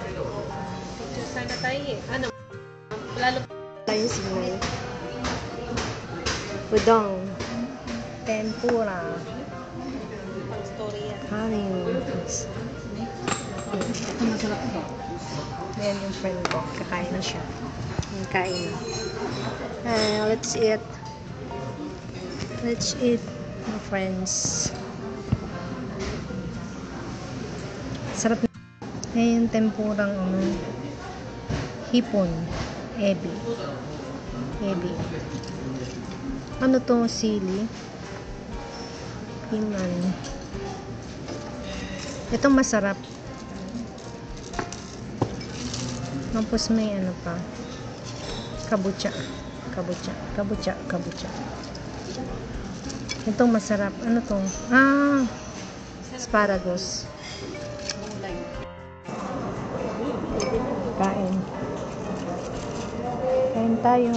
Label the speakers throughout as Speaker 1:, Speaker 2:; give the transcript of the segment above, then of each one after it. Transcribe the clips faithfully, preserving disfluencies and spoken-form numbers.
Speaker 1: Picture sana tayo eh. Ano? Lalo
Speaker 2: Tayo siguro. Udong. Tempura.
Speaker 1: pang story yan.
Speaker 2: Kanin. Ayan yung friend ko. Kakain na siya. Kain na. Uh, let's eat. Let's eat, my friends. Sarap na. Ayan yung tempurang ano. Hipon. Ebi. Ebi. Ano to? Sili. Piman. Ito masarap. Tapos may ano pa. Kabucha. Kabucha. Kabucha. Kabucha. Ito masarap. Ano to? Ah! Asparagus. Kain. Kain tayo.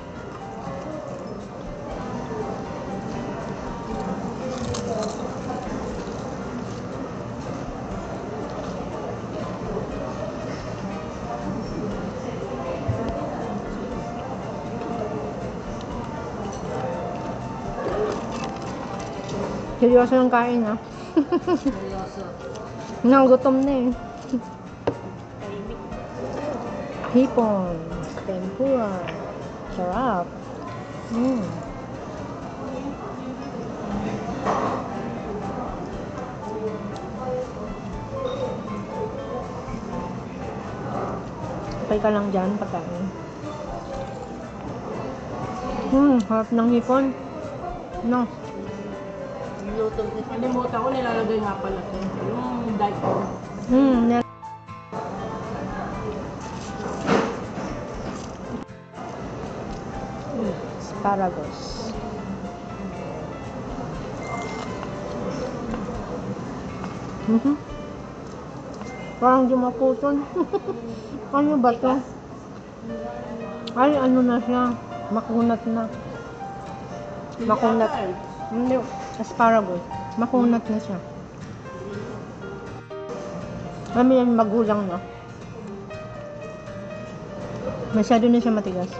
Speaker 2: Seryoso yung kain, ha?
Speaker 1: Seryoso.
Speaker 2: Nagutom na eh. Hipon. Tempura. Sarap. Mm. Okay ka lang dyan pagkain. Hmm, harap ng hipon. No.
Speaker 1: Niluto. Kalimutan ko, nilalagay nga pala ito. Yung daiko.
Speaker 2: Hmm, nil- asparagus. Mhm. Parang di maputon. Ano ba to? Ay, ano na siya? Makunat na. Makunat. Hindi, asparagus. Makunat na siya. Kami yan magulang na. Masyado na siya matigas.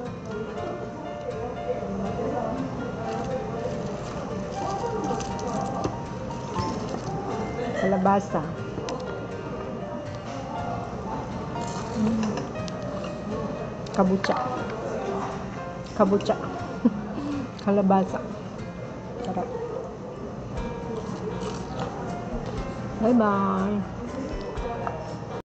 Speaker 2: Kalabasa. Mm. Kabucha. Kabucha. Kalabasa. Sarap. Bye bye.